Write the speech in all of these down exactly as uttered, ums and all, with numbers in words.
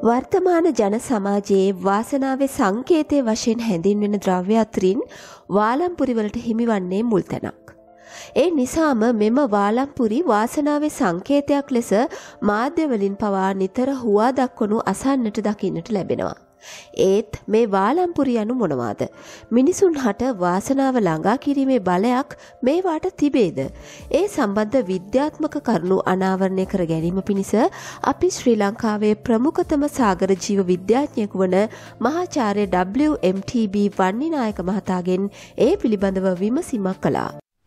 වර්තමාන ජන සමාජයේ වාසනාවේ සංකේතයේ වශයෙන් හැඳින්වෙන ද්‍රව්‍ය අතරින් වාලම්පුරි වලට හිමිවන්නේ මුල් තැනක්. ඒ නිසාම මෙම වාලම්පුරි වාසනාවේ සංකේතයක් ලෙස මාධ්‍ය වලින් පවා නිතර හුවා දක්වනු අසන්නට දකින්නට ලැබෙනවා. ඒත් මේ වාලම්පුරි යනු මොනවාද? මිනිසුන් හට වාසනාව ළඟා කිරීමේ බලයක් මේවාට තිබේද? ඒ සම්බන්ධ විද්‍යාත්මක කරුණු අනාවරණය කර ගැනීම පිණිස අපි ශ්‍රී ලංකාවේ ප්‍රමුඛතම සාගර ජීව විද්‍යාඥයෙකු වන මහාචාර්ය ඩබ්ලිව් එම් ටී බී වන්නිනායක මහතාගෙන් ඒ පිළිබඳව විමසීමක් කළා.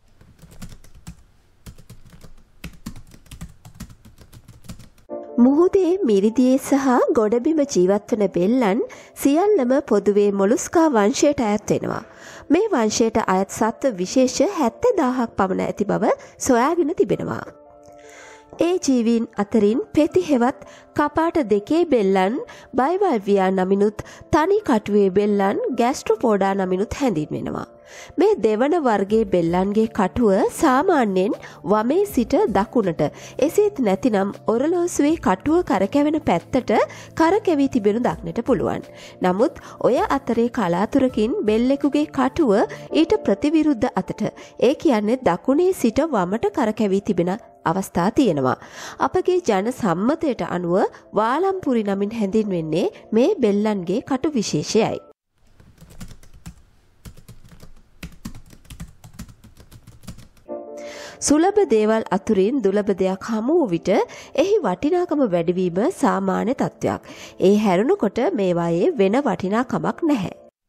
මුහුදේ මිරිදියේ සහ ගොඩබිම ජීවත්වන බෙල්ලන් සියල්ලම පොදුවේ මොලුස්කා වංශයට අයත් වෙනවා. මේ වංශයට අයත් සත්ව විශේෂ හැත්තෑ දාහක් පමණ ඇති බව සොයාගෙන තිබෙනවා. ඒ ජීවීන් අතරින් පෙති හෙවත් කපාට දෙකේ බෙල්ලන් බයිවල්වියා නමිනුත් තනි කටුවේ බෙල්ලන් ගැස්ට්‍රොපෝඩා නමිනුත් හැඳින්වෙනවා. මේ දෙවන වර්ගයේ බෙල්ලන්ගේ කටුව සාමාන්‍යයෙන් වමේ සිට දකුණට එසේත් නැතිනම් ඔරලෝසුවේ කටුව කරකැවෙන පැත්තට කරකැවී තිබෙනු දක්නට පුළුවන්. නමුත් ඔය අතරේ කලාතුරකින් බෙල්ලෙකුගේ කටුව ඊට ප්‍රතිවිරුද්ධ අතට ඒ කියන්නේ දකුණේ සිට වමට කරකැවී තිබෙන අවස්ථා තියෙනවා. අපගේ ජන සම්මතයට අනුව වාලම්පුරි නමින් හැඳින්වෙන්නේ මේ බෙල්ලන්ගේ කටු විශේෂයයි. සුලභ දේවල් අතුරින් දුලභ දෙයක් හමු වූ විට එහි වටිනාකම වැඩිවීම සාමාන්‍ය තත්ත්වයක්. ඒ හැරුණකොට මේවායේ වෙන වටිනාකමක් නැහැ.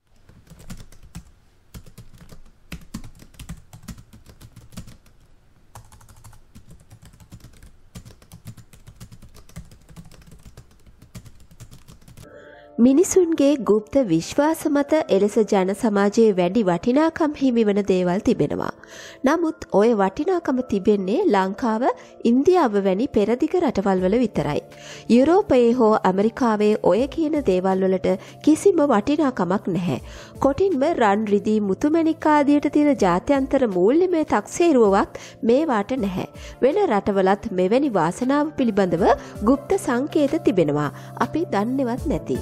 මිනිසුන්ගේ ගුප්ත විශ්වාස මත එලෙස ජන සමාජයේ වැඩි වටිනාකම් හිමිවන දේවල් තිබෙනවා. නමුත් ඔය වටිනාකම තිබෙන්නේ ලංකාව, ඉන්දියාව වැනි පෙරදිග රටවල් වල විතරයි. යුරෝපයේ හෝ ඇමරිකාවේ ඔය කියන දේවල් වලට කිසිම වටිනාකමක් නැහැ. කොටින්ම රන් රිදී මුතුමැණික් ආදියට තියෙන ජාත්‍යන්තර මූල්‍යමය තක්සේරුවක් මේවාට නැහැ. වෙන රටවලත් මෙවැනි වාසනාව පිළිබඳව ගුප්ත සංකේත තිබෙනවා. අපි දන්නේවත් නැති.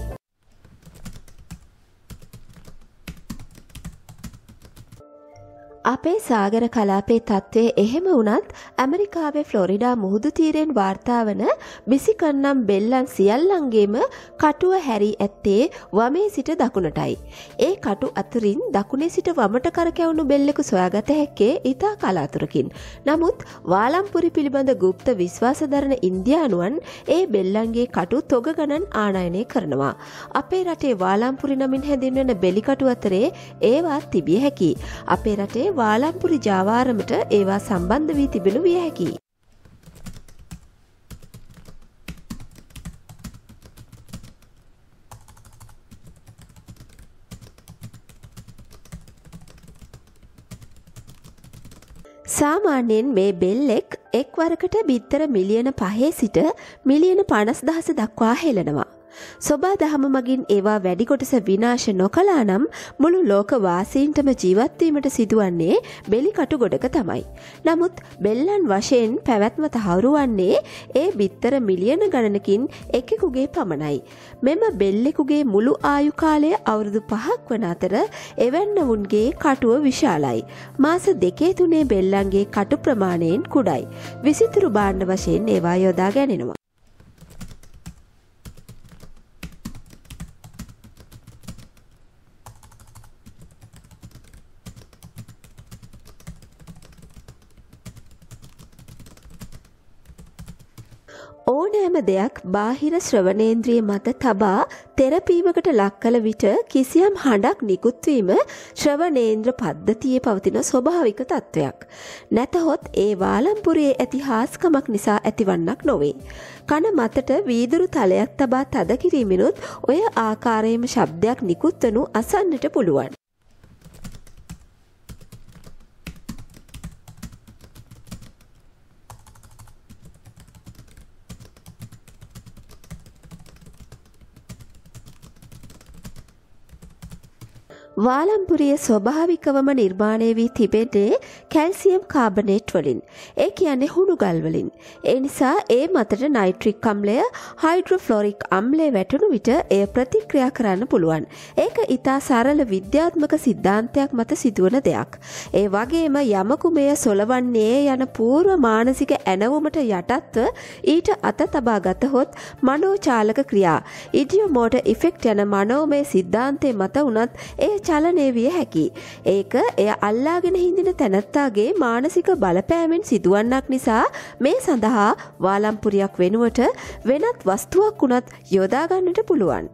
අපේ සාගර කලාපයේ තත්ත්වය එහෙම වුණත් ඇමරිකාවේ ෆ්ලොරිඩා මුහුදු තීරයෙන් වාර්තා වන බිසිකන්නම් බෙල්ලන් සියල්ලන්ගේම කටුව හැරී ඇත්තේ වමේ සිට දකුණටයි. ඒ කටු අතරින් දකුණේ සිට වමට කරකැවුණු බෙල්ලෙකු සොයාගත හැක්කේ ඉතා කලාතුරකින්. නමුත් වාලම්පුරි පිළිබඳ ගුප්ත විශ්වාස දරන ඉන්දියානුවන් ඒ බෙල්ලන්ගේ කටු තොග ගණන් ආනයනය කරනවා. අපේ රටේ වාලම්පුරි නමින් හැඳින්වෙන බෙලිකටු අතරේ ඒවා තිබිය හැකියි. අපේ රටේ වාලම්පුරි ජාවාරමට ඒවා සම්බන්ධ වී තිබෙනු විය හැකියි. සාමාන්‍යයෙන් මේ බෙල්ලෙක් එක්වරකට බිත්තර මිලියන පහේ සිට මිලියන පනස් දහස දක්වා හෙළනවා. සොබා දහම මගින් ඒවා වැඩි කොටස විනාශ නොකළා නම් මුළු ලෝක වාසීන්ටම ජීවත් වීමට සිදුවන්නේ බෙලි කටු ගොඩක තමයි. නමුත් බෙල්ලන් වශයෙන් පැවැත්ම තහවුරු වන්නේ ඒ බිත්තර මිලියන ගණනකින් එකෙකුගේ පමණයි. මෙම බෙල්ලෙකුගේ මුළු ආයු කාලය අවුරුදු පහක් වන අතර එවැන්නවුන්ගේ කටුව විශාලයි. මාස දෙකේ තුනේ බෙල්ලන්ගේ කටු ප්‍රමාණයෙන් කුඩයි. විසිතුරු භාණ්ඩ වශයෙන් ඒවා යොදා ගැනෙනවා. ඕනෑම දෙයක් බාහිර ශ්‍රවණේන්ද්‍රිය මත තබා තෙරපීමකට ලක් කළ විට කිසියම් හඬක් නිකුත්වීම ශ්‍රවණේන්ද්‍ර පද්ධතියේ පවතින ස්වභාවික තත්ත්වයක්. නැතහොත් ඒ වාලම්පුරයේ ඇති හාස්කමක් නිසා ඇතිවන්නක් නොවේ. කන මතට වීදුරු තලයක් තබා තද කිරීමෙනුත් ඔය ආකාරයේම ශබ්දයක් නිකුත්වනු අසන්නට පුළුවන්. වාලම්පුරිය ස්වභාවිකවම නිර්මාණය වී තිබෙන්නේ කැල්සියම් කාබනේට් වලින්. ඒ කියන්නේ හුණු ගල් වලින්. ඒ නිසා ඒ මතට නයිට්‍රික් අම්ලය හයිඩ්‍රොෆ්ලෝරික් අම්ලය වැටුණු විට එය ප්‍රතික්‍රියා කරන්න පුළුවන්. ඒක ඊටා සරල විද්‍යාත්මක සිද්ධාන්තයක් මත සිදුවන දෙයක්. ඒ වගේම යමකු මෙය සොලවන්නේ යන පූර්ව මානසික ඇනවුමට යටත්ව ඊට අත තබා ගතහොත් මනෝචාලක ක්‍රියා ඉඩියෝමෝටර් ඉෆෙක්ට් යන මනෝමය සිද්ධාන්තයේ මත උනත් එය චලනය විය හැකියි. ඒක එය අල්ලාගෙන හිඳින තැනැත්තාගේ මානසික බලපෑමෙන් සිදුවන්නක් නිසා මේ සඳහා වාලම්පුරියක් වෙනුවට වෙනත් වස්තුවක් උනත් යොදා ගන්නට පුළුවන්.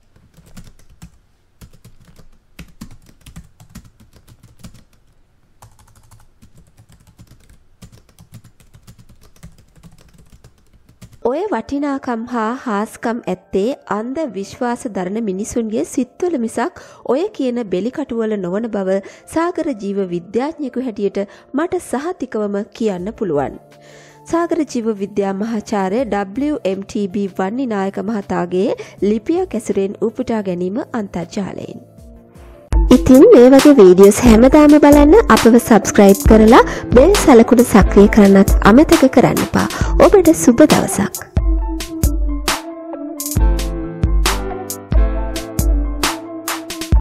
ඔය වටිනාකම් හා හාස්කම් ඇත්තේ අන්ධ විශ්වාස දරන මිනිසුන්ගේ සිත්වල මිසක් ඔය කියන බෙලිකටුවල නොවන බව සාගර ජීව විද්‍යාඥයෙකු හැටියට මට සහතිකවම කියන්න පුළුවන්. සාගර ජීව විද්‍යා මහාචාර්ය ඩබ්ලිව් එම් ටී බී වන්නිනායක මහතාගේ ලිපියක් ඇසුරෙන් උපුටා ගැනීම අන්තර්ජාලයෙන්. ඉතින් මේ වගේ වීඩියෝස් හැමදාම බලන්න අපව සබ්ස්ක්‍රයිබ් කරලා බෙල් සලකුණ සක්‍රිය කරන්නත් අමතක කරන්න එපා. ඔබට සුබ දවසක්.